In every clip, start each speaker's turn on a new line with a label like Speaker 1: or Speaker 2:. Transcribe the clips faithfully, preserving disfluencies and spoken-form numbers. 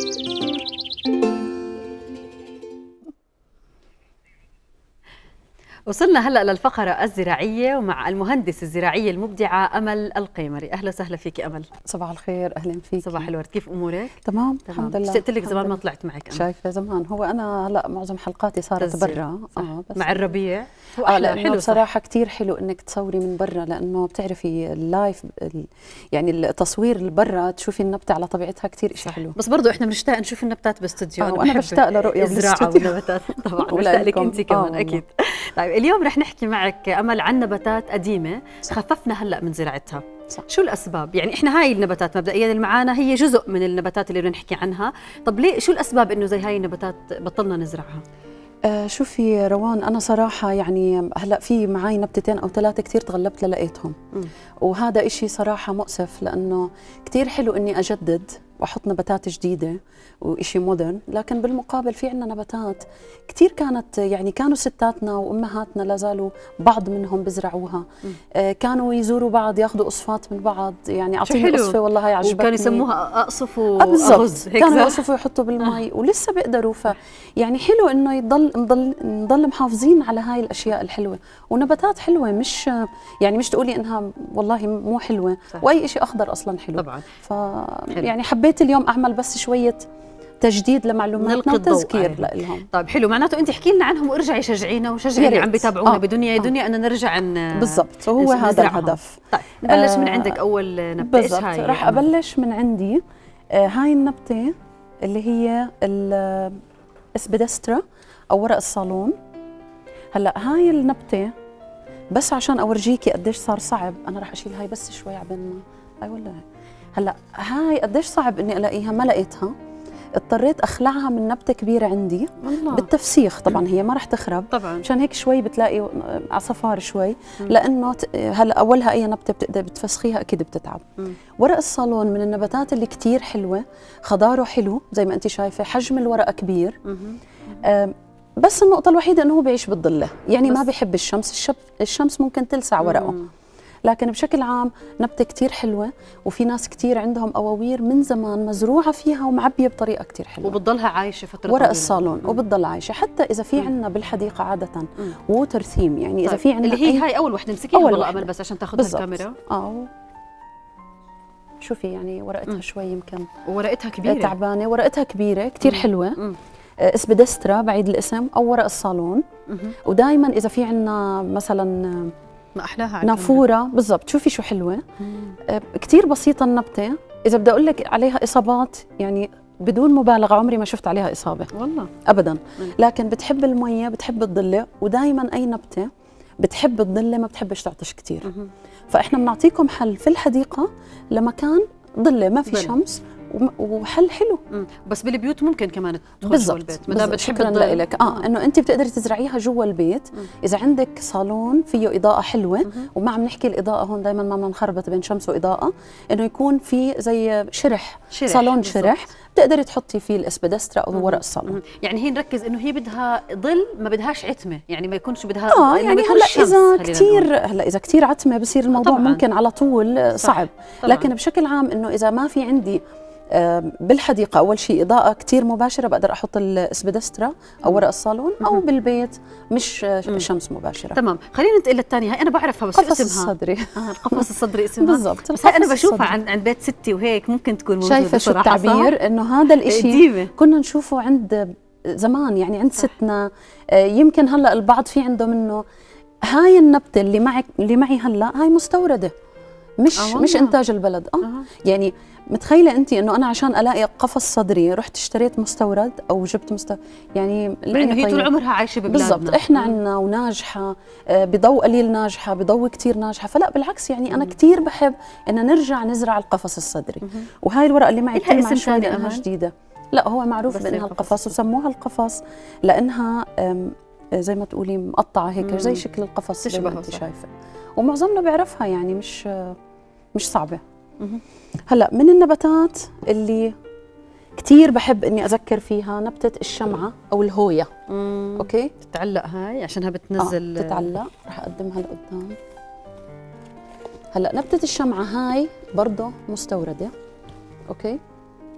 Speaker 1: وصلنا هلا للفقرة الزراعية ومع المهندسة الزراعية المبدعة أمل القيمري. أهلا وسهلا فيك أمل.
Speaker 2: صباح الخير، أهلا فيك.
Speaker 1: صباح الورد، كيف أمورك؟
Speaker 2: تمام, تمام. الحمد لله.
Speaker 1: اشتقت لك زمان ما طلعت معك أنا.
Speaker 2: شايفة زمان، هو أنا هلا معظم حلقاتي صارت برا
Speaker 1: اه بس مع الربيع.
Speaker 2: هو آه لأنه بصراحة كثير حلو إنك تصوري من برا، لأنه بتعرفي اللايف يعني التصوير اللي برا تشوفي النبتة على طبيعتها كثير شيء حلو.
Speaker 1: بس برضه إحنا بنشتاق نشوف النبتات باستوديو.
Speaker 2: آه وأنا بشتاق لرؤية
Speaker 1: الزراعة والنباتات طبعا بشتاق لك أنت كمان آه أكيد. طيب اليوم رح نحكي معك أمل عن نباتات قديمة خففنا هلا من زراعتها. صح. شو الأسباب؟ يعني إحنا هاي النباتات مبدئيا اللي معانا هي جزء من النباتات اللي بدنا نحكي عنها، طب ليه شو الأسباب إنه زي هاي النباتات بطلنا نزرعها؟
Speaker 2: آه شوفي روان، أنا صراحة يعني هلا في معي نبتتين أو ثلاثة كثير تغلبت للقيتهم، وهذا إشي صراحة مؤسف، لأنه كثير حلو إني أجدد وأحط نباتات جديدة وإشي مودرن، لكن بالمقابل في عنا نباتات كثير كانت يعني كانوا ستاتنا وأمهاتنا لا زالوا بعض منهم بزرعوها، آه كانوا يزوروا بعض ياخذوا قصفات من بعض، يعني أعطيني قصفة والله هاي عجبتني،
Speaker 1: وكانوا يسموها أقصف وأغز،
Speaker 2: كانوا يقصفوا ويحطوا بالمي آه. ولسه بيقدروا، ف يعني حلو إنه يضل نضل نضل محافظين على هاي الأشياء الحلوة، ونباتات حلوة، مش يعني مش تقولي إنها والله مو حلوة. صح. وأي إشي أخضر أصلا حلو طبعا. ف حلو. يعني حبيت اليوم أعمل بس شوية تجديد لمعلوماتنا وتذكير لهم.
Speaker 1: طيب حلو، معناته انت احكي لنا عنهم وارجعي شجعينا وشجعي اللي عم بيتابعونا آه. بدنيا يا دنيا انه نرجع ن...
Speaker 2: بالضبط، وهو هذا الهدف.
Speaker 1: طيب نبلش آه من عندك اول نبته.
Speaker 2: بالضبط، راح ابلش من عندي. آه هاي النبته اللي هي الاسبيدسترا او ورق الصالون. هلا هاي النبته بس عشان اورجيكي قديش صار صعب، انا راح اشيل هاي بس شوي عبين ما اي والله. هلا هاي قديش صعب اني الاقيها، ما لقيتها، اضطريت اخلعها من نبته كبيره عندي الله. بالتفسيخ طبعا، هي ما راح تخرب طبعا، مشان هيك شوي بتلاقي عصفار شوي، لانه هلا اولها اي نبته بتقدر بتفسخيها اكيد بتتعب. مم. ورق الصالون من النباتات اللي كثير حلوه، خضاره حلو زي ما انت شايفه، حجم الورقه كبير. آه بس النقطه الوحيده انه هو بيعيش بالضله، يعني ما بيحب الشمس، الشمس الشمس ممكن تلسع ورقه. مم. لكن بشكل عام نبتة كتير حلوة، وفي ناس كتير عندهم أواوير من زمان مزروعة فيها ومعبية بطريقة كتير حلوة،
Speaker 1: وبتضلها عايشة فترة
Speaker 2: ورق الصالون. مم. وبتضل عايشة حتى إذا في عندنا بالحديقة عادة ووتر ثيم، يعني إذا طيب. في عندنا
Speaker 1: اللي هي هاي أول وحدة نمسكيها والله أمل بس عشان تاخذها الكاميرا. آه شوفي يعني ورقتها مم. شوي يمكن ورقتها كبيرة
Speaker 2: تعبانة، ورقتها كبيرة كتير مم. حلوة. مم. اسبيدسترا بعيد الاسم أو ورق الصالون. مم. ودائما إذا في عندنا مثلا
Speaker 1: ما أحلاها
Speaker 2: نافورة بالضبط، شوفي شو حلوة. آه كتير بسيطة النبتة، إذا بدي أقول لك عليها إصابات يعني بدون مبالغة عمري ما شفت عليها إصابة
Speaker 1: والله
Speaker 2: أبدا. مم. لكن بتحب المية، بتحب الظلة، ودائما أي نبتة بتحب الظلة ما بتحبش تعطش كتير. مم. فإحنا بنعطيكم حل في الحديقة لمكان ظلة ما في بل. شمس، وحل حلو.
Speaker 1: مم. بس بالبيوت ممكن كمان تدخل جوا البيت،
Speaker 2: ما دام بتحبي لك اه انه انت بتقدري تزرعيها جوا البيت. مم. اذا عندك صالون فيه اضاءه حلوه. مم. وما عم نحكي الاضاءه هون دائما ما بدنا نخربط بين شمس واضاءه، انه يكون في زي شرح, شرح. صالون بالزبط. شرح بتقدري تحطي فيه الاسبيدسترا او ورق الصالون. مم.
Speaker 1: يعني هي نركز انه هي بدها ظل، ما بدهاش عتمه، يعني ما يكونش بدها
Speaker 2: اه يعني هلا اذا كثير هلا اذا كثير عتمه بصير الموضوع طبعاً. ممكن على طول صعب. طبعاً. لكن بشكل عام انه اذا ما في عندي بالحديقة أول شيء إضاءة كتير مباشرة، بقدر أحط الاسبيدسترا أو ورق الصالون، أو بالبيت مش مم. شمس مباشرة.
Speaker 1: تمام، خلينا ننتقل للثانية. هاي أنا بعرفها بس
Speaker 2: قفص
Speaker 1: اسمها
Speaker 2: الصدري.
Speaker 1: آه القفص الصدري اسمها
Speaker 2: بالضبط.
Speaker 1: بس هاي أنا بشوفها عند عند بيت ستي وهيك ممكن تكون موجودة.
Speaker 2: شايفة شو التعبير؟ إنه هذا الإشي كنا نشوفه عند زمان، يعني عند ستنا. آه يمكن هلا البعض في عنده منه. هاي النبتة اللي معك اللي معي هلا هاي مستوردة، مش آه مش إنتاج البلد. آه, آه. يعني متخيله انت انه انا عشان الاقي قفص صدري رحت اشتريت مستورد او جبت مستورد؟ يعني
Speaker 1: ليه؟ انه هي طول عمرها عايشه ببلادنا.
Speaker 2: بالضبط، احنا عندنا وناجحه بضوء قليل ناجحه، بضوء كثير ناجحه، فلا بالعكس يعني انا كثير بحب ان نرجع نزرع القفص الصدري. مم. وهاي الورقه اللي معي كثير شوي لانها جديده. لا هو معروف بانها القفص، وسموها القفص لانها زي ما تقولي مقطعه هيك. مم. زي شكل القفص زي ما انت شايفه، ومعظمنا بيعرفها، يعني مش مش صعبه. مم. هلا من النباتات اللي كثير بحب اني اذكر فيها نبته الشمعه او الهويه. مم. اوكي،
Speaker 1: تتعلق هاي عشانها بتنزل.
Speaker 2: آه تتعلق، رح اقدمها لقدام. هلا نبته الشمعه هاي برضه مستورده. اوكي،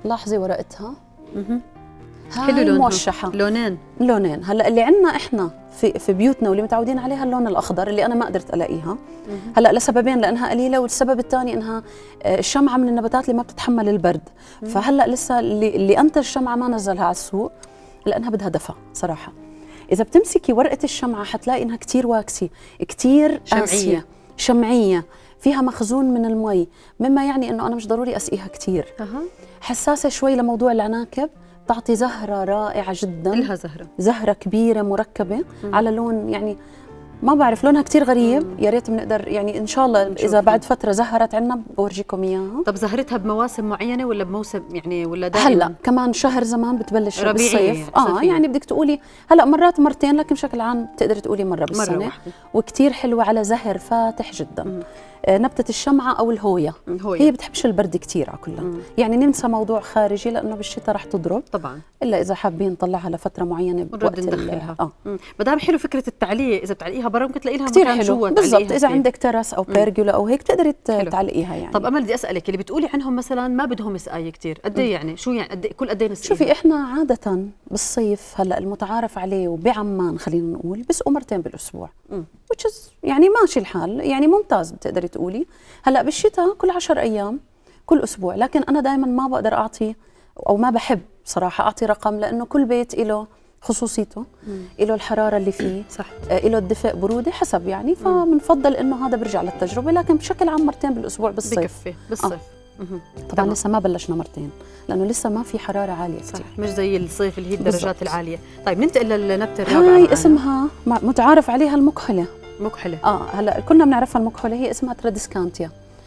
Speaker 2: لاحظي ورقتها.
Speaker 1: اها
Speaker 2: حلو لونها موشحه،
Speaker 1: لونين
Speaker 2: لونين. هلا اللي عندنا احنا في في بيوتنا واللي متعودين عليها اللون الاخضر اللي انا ما قدرت الاقيها. هلا لسببين، لانها قليله، والسبب الثاني انها الشمعه من النباتات اللي ما بتتحمل البرد. مم. فهلا لسه اللي, اللي انتج الشمعه ما نزلها على السوق لانها بدها دفى صراحه. اذا بتمسكي ورقه الشمعه حتلاقي انها كثير واكسي، كثير
Speaker 1: شمعيه
Speaker 2: شمعيه، فيها مخزون من المي، مما يعني انه انا مش ضروري اسقيها كثير. أه. حساسه شوي لموضوع العناكب، تعطي زهرة رائعة جدا.
Speaker 1: لها زهرة
Speaker 2: زهرة كبيرة مركبة مم. على لون يعني ما بعرف لونها كتير غريب. يا ريت بنقدر يعني ان شاء الله اذا بعد فترة زهرت عنا بورجيكم اياها.
Speaker 1: طب زهرتها بمواسم معينة ولا بموسم يعني ولا دائما؟
Speaker 2: هلا كمان شهر زمان بتبلش بالصيف.
Speaker 1: يعني
Speaker 2: اه صيفية. يعني بدك تقولي هلا مرات مرتين، لكن بشكل عام بتقدري تقولي مرة بالسنة. مرة واحدة. وكتير حلوة على زهر فاتح جدا. مم. نبتة الشمعة أو الهوية. هوية. هي بتحبش البرد كتير على كلها. مم. يعني ننسى موضوع خارجي لأنه بالشتاء رح تضرب
Speaker 1: طبعا،
Speaker 2: إلا إذا حابين نطلعها لفترة معينة
Speaker 1: بوقت ندخلها. اه ما دام حلو فكرة التعليق، إذا بتعلقيها برا ممكن تلاقي لها
Speaker 2: كتير
Speaker 1: مكان
Speaker 2: حلو.
Speaker 1: جوا
Speaker 2: بالضبط، إذا عندك ترس أو بيرجولا أو هيك بتقدري تعلقيها يعني.
Speaker 1: طب أمل بدي أسألك، اللي بتقولي عنهم مثلا ما بدهم سقاية كتير، قد إيه يعني؟ شو يعني قد كل قد ايه نسقيها؟
Speaker 2: شوفي إحنا عادة بالصيف هلا المتعارف عليه وبعمان خلينا نقول بسقوا مرتين بالأسبوع. which is يعني ماشي الحال، يعني ممتاز بتقدري تقولي. هلا بالشتاء كل عشر ايام، كل اسبوع، لكن انا دائما ما بقدر اعطي او ما بحب صراحه اعطي رقم، لانه كل بيت له خصوصيته، له الحراره اللي فيه،
Speaker 1: صح،
Speaker 2: له الدفء بروده حسب يعني، فبنفضل انه هذا برجع للتجربه، لكن بشكل عام مرتين بالاسبوع بالصيف
Speaker 1: بكفي بالصيف. آه.
Speaker 2: طبعا لسه ما بلشنا مرتين لانه لسه ما في حراره عاليه كثير،
Speaker 1: مش زي الصيف اللي هي الدرجات بالزبط. العاليه. طيب ننتقل للنبته الرابعه.
Speaker 2: هاي اسمها متعارف عليها المكحله.
Speaker 1: مكحله
Speaker 2: اه هلا كلنا بنعرفها المكحله، هي اسمها ترادسكانتيا.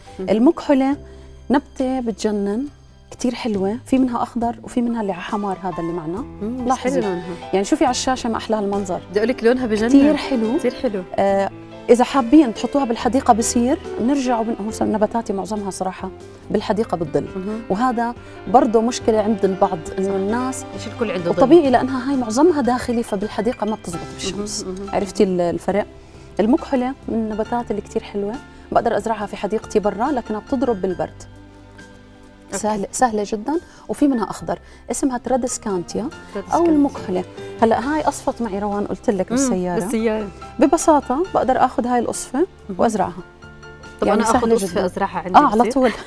Speaker 2: المكحله نبته بتجنن كثير حلوه، في منها اخضر وفي منها اللي على حمار، هذا اللي معنا لاحظي يعني شوفي على الشاشه ما احلى المنظر.
Speaker 1: بدي اقول لك لونها بجنن
Speaker 2: كثير حلو
Speaker 1: كثير حلو.
Speaker 2: آه اذا حابين تحطوها بالحديقه بصير، بنرجعوا هو نباتاتي معظمها صراحه بالحديقه بالظل، وهذا برضه مشكله عند البعض انه الناس
Speaker 1: مش الكل عنده ظل،
Speaker 2: وطبيعي لانها هاي معظمها داخلي فبالحديقه ما بتزبط بالشمس. عرفتي الفرق؟ المكحله من النباتات اللي كثير حلوه، بقدر ازرعها في حديقتي برا لكنها بتضرب بالبرد. سهله سهله جدا، وفي منها اخضر اسمها ترادسكانتيا او المكحله. هلا هاي اصفت معي روان، قلت لك بالسياره
Speaker 1: بالسياره
Speaker 2: ببساطه بقدر اخذ هاي القصفه وازرعها.
Speaker 1: طب يعني انا اخذ قصفه ازرعها عندي؟
Speaker 2: اه على طول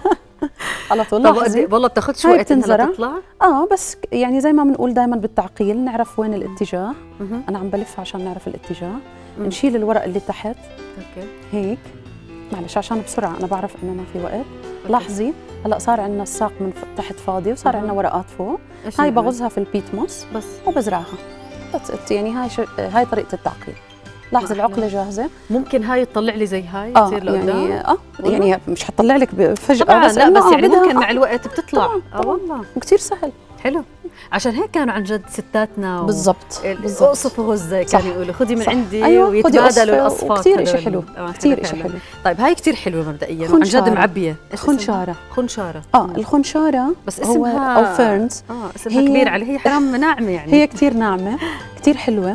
Speaker 2: على طول.
Speaker 1: والله بتاخذش وقت انها تطلع؟
Speaker 2: اه بس يعني زي ما بنقول دائما بالتعقيل نعرف وين الاتجاه. مم. انا عم بلف عشان نعرف الاتجاه. مم. نشيل الورق اللي تحت.
Speaker 1: اوكي
Speaker 2: هيك معلش عشان بسرعه انا بعرف انه ما في وقت. لاحظي هلا صار عندنا الساق من تحت فاضي وصار عندنا ورقات فوق. هاي بغزها في البيتموس بس وبزرعها. يعني هاي شو... هاي طريقه التعقيل. لاحظي العقله جاهزه.
Speaker 1: ممكن هاي تطلع لي زي هاي
Speaker 2: آه
Speaker 1: تصير لقدام؟
Speaker 2: يعني اه يعني مش حتطلع لك فجاه
Speaker 1: طبعا،
Speaker 2: بس
Speaker 1: لا بس
Speaker 2: آه
Speaker 1: يعني ممكن
Speaker 2: آه
Speaker 1: مع الوقت بتطلع.
Speaker 2: اه والله وكثير سهل.
Speaker 1: حلو، عشان هيك كانوا عن جد ستاتنا
Speaker 2: بالضبط
Speaker 1: اقصف وغزه كانوا يقولوا خذي من صح. عندي
Speaker 2: أيوة.
Speaker 1: ويتبادلوا الاصفار.
Speaker 2: كثير شيء حلو كثير شيء حلو.
Speaker 1: طيب هاي كثير حلوه مبدئيا وعن جد معبيه.
Speaker 2: خنشاره
Speaker 1: خنشاره
Speaker 2: اه الخنشاره
Speaker 1: بس اسمها
Speaker 2: او فيرنز.
Speaker 1: اه اسمها كبير عليه، هي حرام ناعمه يعني.
Speaker 2: هي كثير ناعمه كثير حلوه،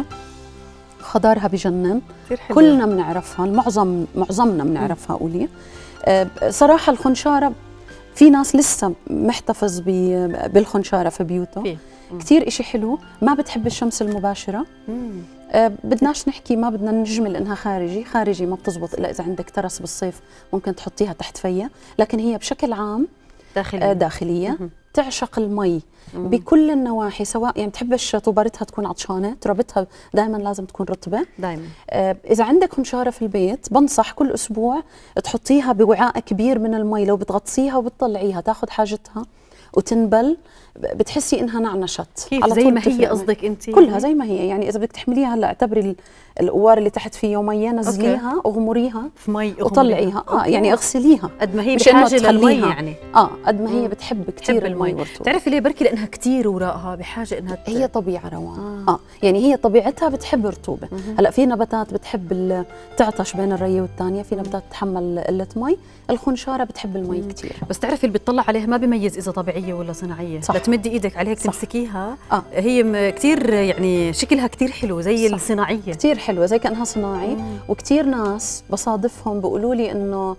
Speaker 2: خضارها بجنن، كلنا بنعرفها، المعظم معظمنا بنعرفها. قولي آه صراحه الخنشاره في ناس لسه محتفظ بالخنشاره في بيوته، كثير إشي حلو. ما بتحب الشمس المباشره. آه بدناش نحكي ما بدنا نجمل انها خارجي، خارجي ما بتزبط الا اذا عندك ترس بالصيف ممكن تحطيها تحت فيا، لكن هي بشكل عام
Speaker 1: داخليه.
Speaker 2: آه داخليه. تعشق المي بكل النواحي، سواء يعني بتحبش طوبارتها تكون عطشانه، تربتها دائما لازم تكون رطبه
Speaker 1: دائما.
Speaker 2: آه اذا عندك خنشاره في البيت بنصح كل اسبوع تحطيها بوعاء كبير من المي، لو بتغطسيها وبتطلعيها تاخذ حاجتها وتنبل، بتحسي انها نعنشت
Speaker 1: على طول. زي ما هي قصدك انت؟
Speaker 2: كلها زي ما هي يعني. اذا بدك تحمليها هلا اعتبري القوار اللي تحت فيه ميه، نزليها اغمريها
Speaker 1: في مي
Speaker 2: وطلعيها. اه يعني اغسليها
Speaker 1: قد ما هي بحاجه للمي يعني.
Speaker 2: اه قد ما هي بتحب كثير المي والرطوبه.
Speaker 1: بتعرفي ليه؟ بركي لانها كثير وراءها بحاجه انها
Speaker 2: ت... هي طبيعه روان. آه. اه يعني هي طبيعتها بتحب الرطوبه. هلا في نباتات بتحب تعطش بين الريه والثانيه، في نباتات تتحمل قله مي. الخنشاره بتحب المي كثير.
Speaker 1: بس تعرفي اللي بيطلع عليها ما بيميز اذا طبيعيه ولا صناعيه. صح. لتمدي ايدك عليها تمسكيها. آه. هي كثير يعني شكلها كثير حلو زي صح. الصناعيه،
Speaker 2: كثير حلوه زي كانها صناعي. مم. وكثير ناس بصادفهم بيقولوا لي انه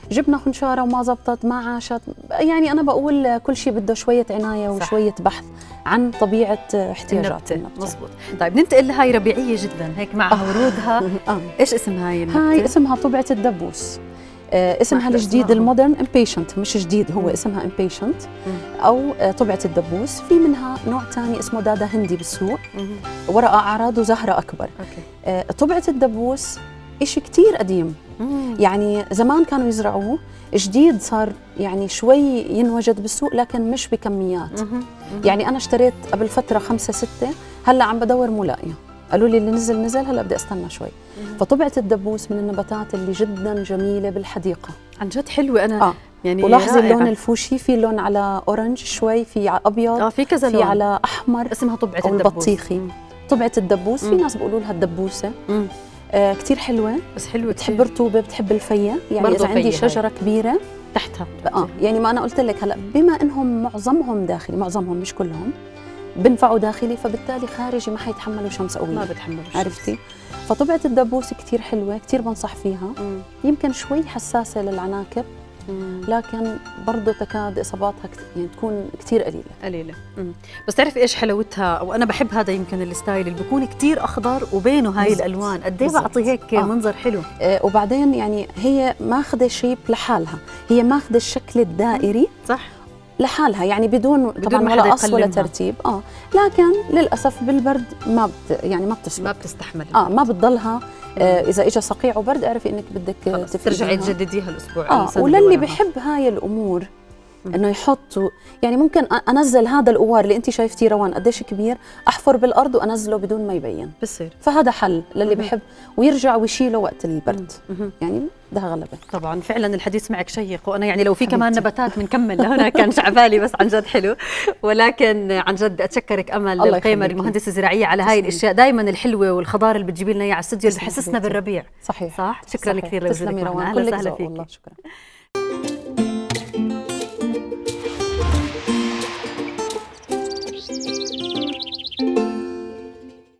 Speaker 2: جبنا خنشاره وما زبطت ما عاشت. يعني انا بقول كل شيء بده شويه عنايه وشويه بحث عن طبيعه احتياجات النبته.
Speaker 1: مزبوط. طيب ننتقل لهاي ربيعيه جدا هيك مع آه. ورودها. آه. ايش اسم هاي النبته؟
Speaker 2: هاي اسمها طبعه الدبوس. آه اسمها الجديد المودرن امبيشنت، مش جديد هو، مم. اسمها امبيشنت او آه طبعه الدبوس. في منها نوع ثاني اسمه دادا هندي بالسوق، ورقه اعراض وزهره اكبر. أوكي. آه طبعه الدبوس شيء كثير قديم. مم. يعني زمان كانوا يزرعوه، جديد صار يعني شوي ينوجد بالسوق لكن مش بكميات. مم. مم. يعني انا اشتريت قبل فتره خمسة ستة، هلا عم بدور مو لاقيه، قالوا لي اللي نزل نزل، هلا بدي استنى شوي. مم. فطبعه الدبوس من النباتات اللي جدا جميله بالحديقه،
Speaker 1: عن جد حلوه. انا آه.
Speaker 2: يعني ولاحظي اللون الفوشي، في لون على اورنج شوي، في على ابيض،
Speaker 1: اه في كذا
Speaker 2: في
Speaker 1: لون،
Speaker 2: على احمر،
Speaker 1: اسمها طبعه
Speaker 2: أو
Speaker 1: الدبوس
Speaker 2: البطيخي. طبعه الدبوس، في ناس بيقولوا لها الدبوسه. مم. آه كثير حلوه،
Speaker 1: بس حلوه،
Speaker 2: بتحب الرطوبه، بتحب الفيه. يعني اذا عندي شجره هاي كبيره
Speaker 1: تحتها
Speaker 2: اه يعني ما انا قلت لك هلا، بما انهم معظمهم داخلي، معظمهم مش كلهم بنفعوا داخلي، فبالتالي خارجي ما حيتحملوا شمس قويه،
Speaker 1: ما بتحملوا الشمس.
Speaker 2: عرفتي؟ فطبعه الدبوس كثير حلوه، كثير بنصح فيها. مم. يمكن شوي حساسه للعناكب، مم. لكن برضه تكاد اصاباتها يعني تكون كثير قليله
Speaker 1: قليله. مم. بس تعرفي ايش حلاوتها، او انا بحب هذا يمكن الستايل اللي بيكون كثير اخضر وبينه هاي بالزبط. الالوان قد ايه بعطي هيك آه. منظر حلو.
Speaker 2: آه وبعدين يعني هي ماخذه شيب لحالها، هي ماخذه الشكل الدائري
Speaker 1: صح
Speaker 2: لحالها، يعني بدون, بدون طبعا ولا قص ولا ترتيب. اه لكن للاسف بالبرد ما بت يعني ما بتسلك،
Speaker 1: ما بتستحمل.
Speaker 2: اه ما بتضلها. آه اذا اجى صقيع وبرد اعرفي انك بدك
Speaker 1: ترجعي تجدديها الاسبوع.
Speaker 2: اه وللي بحب هاي الامور انه يحطوا، يعني ممكن انزل هذا القوار اللي انت شايفتيه روان قديش كبير، احفر بالارض وانزله بدون ما يبين،
Speaker 1: بصير.
Speaker 2: فهذا حل للي بحب ويرجع ويشيله وقت البرد. مم. يعني ده غلبه.
Speaker 1: طبعا فعلا الحديث معك شيق، وانا يعني لو في كمان نباتات بنكمل لهنا كان شعبالي، بس عن جد حلو. ولكن عن جد اتشكرك امل القيمر المهندسه الزراعيه على هاي الاشياء دايما الحلوه والخضار اللي بتجيبي لنا اياها على الاستوديو اللي بحسسنا بالربيع.
Speaker 2: صحيح
Speaker 1: صح. شكرا كثير لوجودك معنا، اهلا وسهلا فيك.
Speaker 2: والله شكرا.